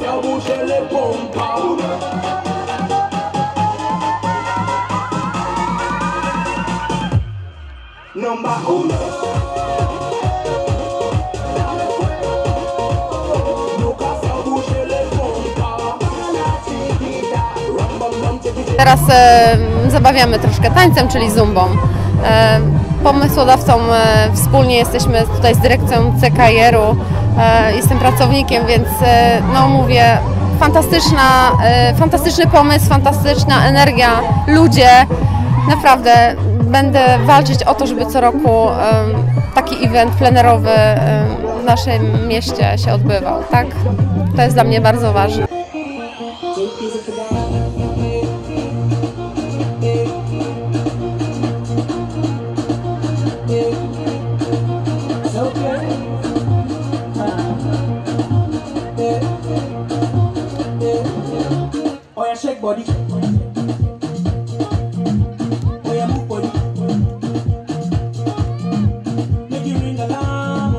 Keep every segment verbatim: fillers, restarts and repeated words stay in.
se bouger les pompes. Number uno. Teraz e, zabawiamy troszkę tańcem, czyli zumbą. E, pomysłodawcą e, wspólnie jesteśmy tutaj z dyrekcją C K I R-u. E, jestem pracownikiem, więc e, no mówię, fantastyczna, e, fantastyczny pomysł, fantastyczna energia, ludzie. Naprawdę będę walczyć o to, żeby co roku e, taki event plenerowy e, w naszym mieście się odbywał. Tak? To jest dla mnie bardzo ważne. Oh yeah, shake body. Oh yeah, move body. Make you ring alarm.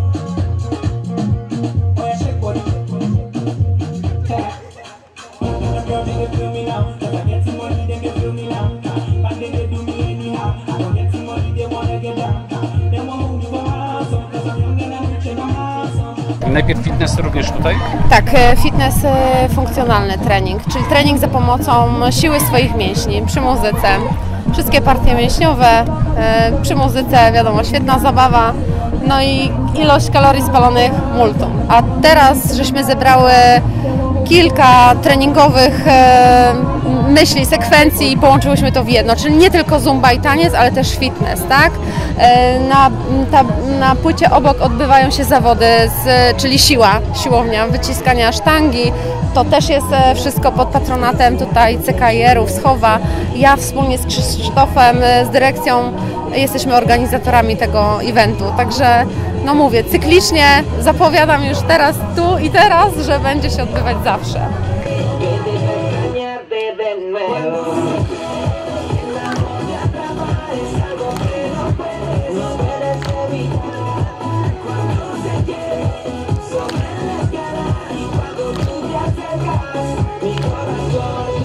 Oh yeah, shake body. Yeah. Girl, they feel me now. 'Cause I get some money, they can feel me now. But they they do me anyhow. I don't get some money, they wanna get down. They want me for awesome. 'Cause I'm young and I'm rich and I'm awesome. Najpierw fitness również tutaj? Tak, fitness funkcjonalny trening, czyli trening za pomocą siły swoich mięśni przy muzyce. Wszystkie partie mięśniowe przy muzyce, wiadomo, świetna zabawa, no i ilość kalorii spalonych multum. A teraz żeśmy zebrały kilka treningowych myśli, sekwencji i połączyłyśmy to w jedno, czyli nie tylko zumba i taniec, ale też fitness, tak? Na, ta, na płycie obok odbywają się zawody, z, czyli siła, siłownia, wyciskania sztangi. To też jest wszystko pod patronatem tutaj C K I R-u, Wschowa. Ja wspólnie z Krzysztofem, z dyrekcją jesteśmy organizatorami tego eventu, także no mówię, cyklicznie zapowiadam już teraz, tu i teraz, że będzie się odbywać zawsze. Mi corazón